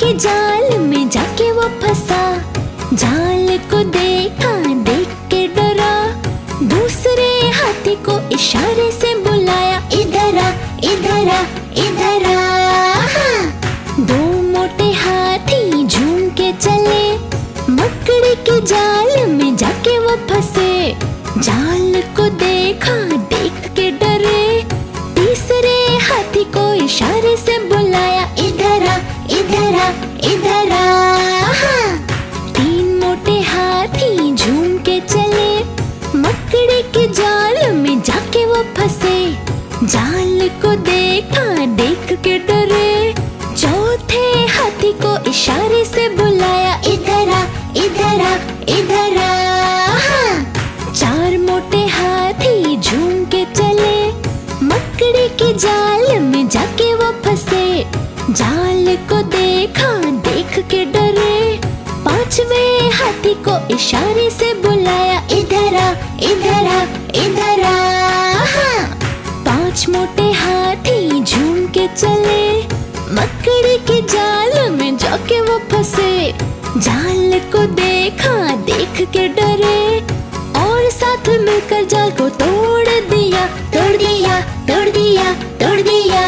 के जाल में जाके वो फंसा। जाल को देखा, देख के डरा। दूसरे हाथी को इशारे से बुलाया, इधर आ, इधर आ, इधर आ। दो मोटे हाथी झूम के चले। मकड़ी के जाल में जाके वो फंसे। जाल को देखा, देख के डरे। तीसरे हाथी को इशारे से बुलाया, इधर आ, इधर आ, इधर आ। तीन मोटे हाथी झूम के चले। मकड़ी के जाल में जाके वो फंसे। जाल को देखा, देख के डरे। चौथे हाथी को इशारे से बुलाया, इधर आ, इधर आ, इधर आ। चार मोटे हाथी झूम के चले। मकड़ी के जाल में जाके वो फंसे। जाल को देखा, देख के डरे। पांचवें हाथी को इशारे से बुलाया, इधर आ, इधर आ, इधर आ। पांच मोटे हाथी झूम के चले। मकड़ी के जाल में जाके वो फंसे। जाल को देखा, देख के डरे। और साथ मिलकर जाल को तोड़ दिया, तोड़ दिया, तोड़ दिया, तोड़ दिया।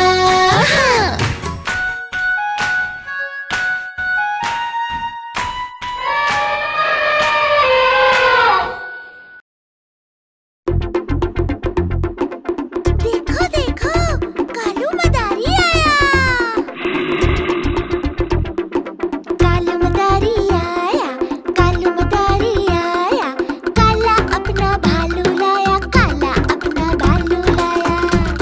देखो देखो, कालू मदारी आया। कालू मदारी आया, कालू मदारी आया। काला अपना भालू लाया, काला अपना भालू लाया।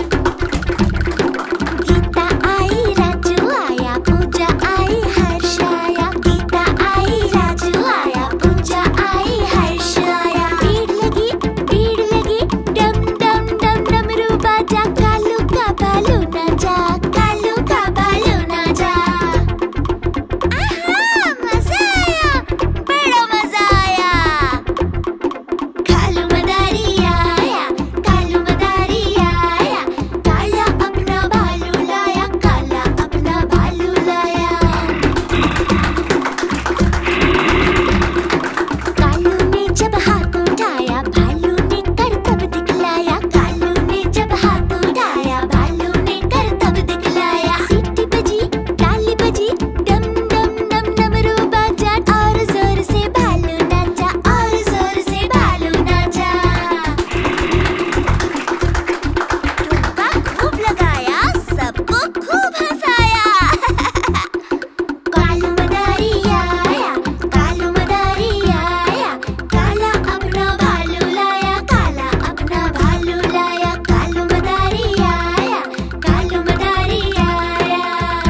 गीता आई, राजू आया, पूजा आई, हर्ष आया। गीता आई, राजू आया, पूजा आई, हर्ष आया। भीड़ लगी, डम डम डम डमरू बाजा। कालू का भालू ना जा, कालू का भालू ना जा। आहा, मजा आया, बड़ा मजा आया। कालू मदारी आया, कालू मदारी आया। काला अपना भालू लाया, काला अपना भालू लाया। कालू ने जब हाथ उठाया, भालू ने करतब दिखलाया। कालू ने जब हाथ उठाया, भालू ने करतब दिखलाया। सीटी बजी, ताली बजी, डम डम डम डमरू बाजा। और जोर से भालू नाचा, और जोर से भालू नाचा। ठुमका खूब लगाया, सबको खूब हंसाया। कालू मदारी आया, कालू मदारी आया। काला अपना भालू लाया, काला अपना भालू लाया। कालू मदारी आया, कालू मदारी आया।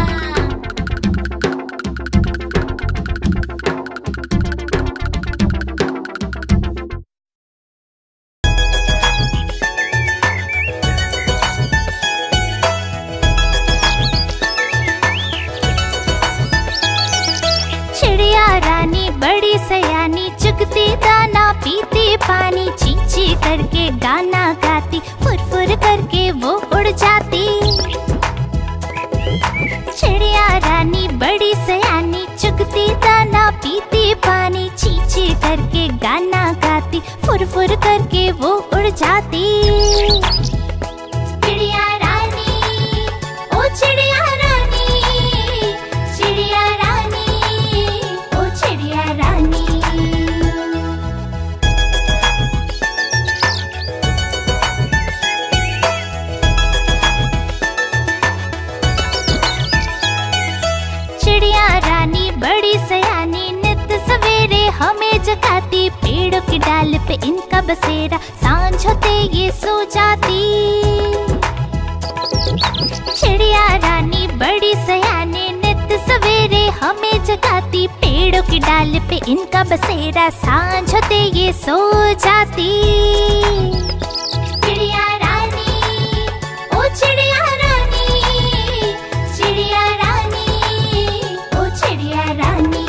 चिड़िया रानी बड़ी सयानी, चुगती दाना पीती पानी। चींची करके गाना गाती, फुर करके वो उड़ जाती। चिड़िया रानी बड़ी सयानी, चुगती दाना पीती पानी। चींची करके गाना गाती, फुर करके वो उड़ जाती। चिड़िया रानी, ओ चिड़िया रानी, चिड़िया रानी, ओ चिड़िया रानी। चिड़िया रानी बड़ी सयानी, नित सवेरे हमें जगाती। पेड़ों की डाल पे इनका बसेरा, सांझ होते ये सो जाती। चिड़िया रानी बड़ी सयानी, नित सवेरे हमें जगाती। पेड़ों की डाल पे इनका बसेरा, सांझ होते ये सो जाती। चिड़िया रानी, ओ चिड़िया रानी, चिड़िया रानी, ओ चिड़िया रानी।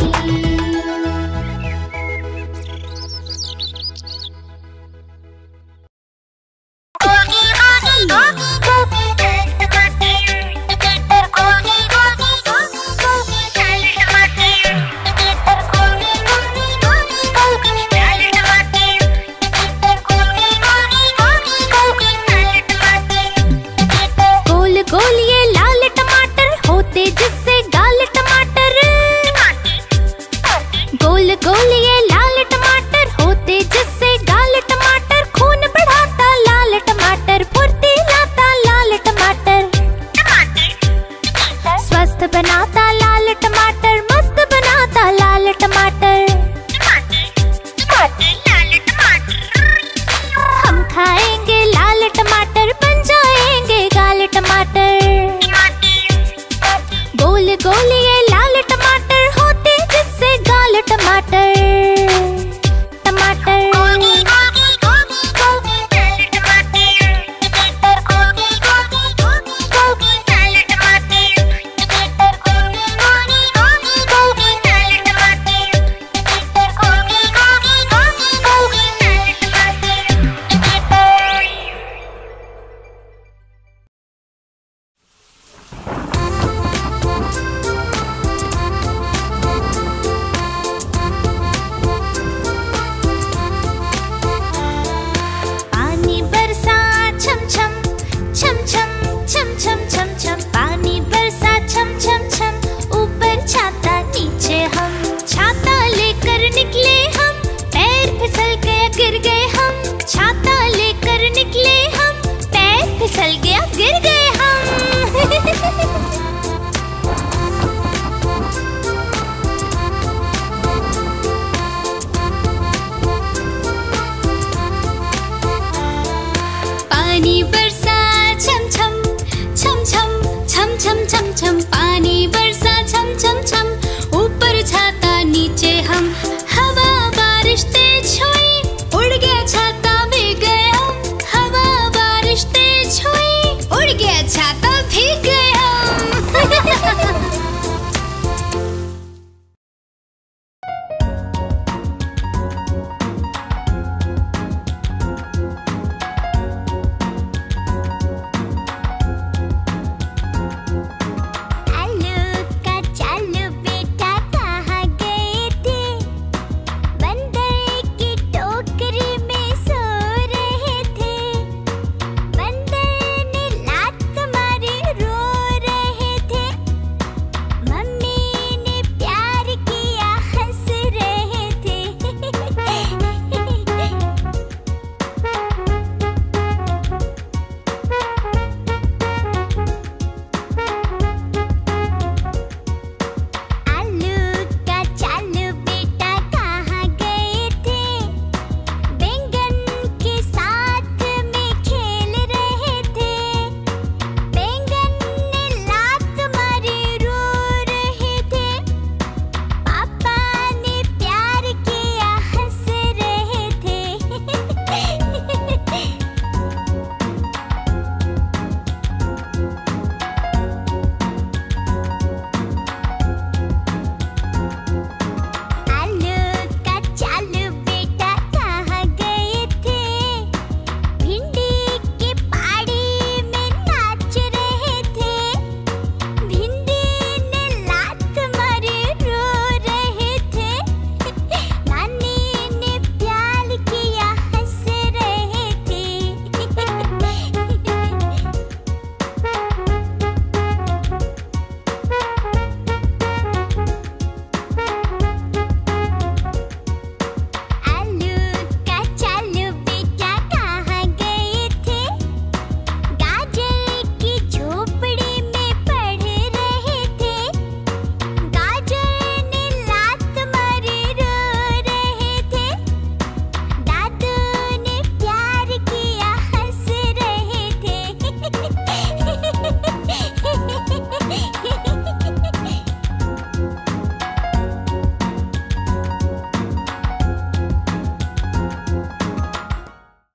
फिसल गया, गिर गए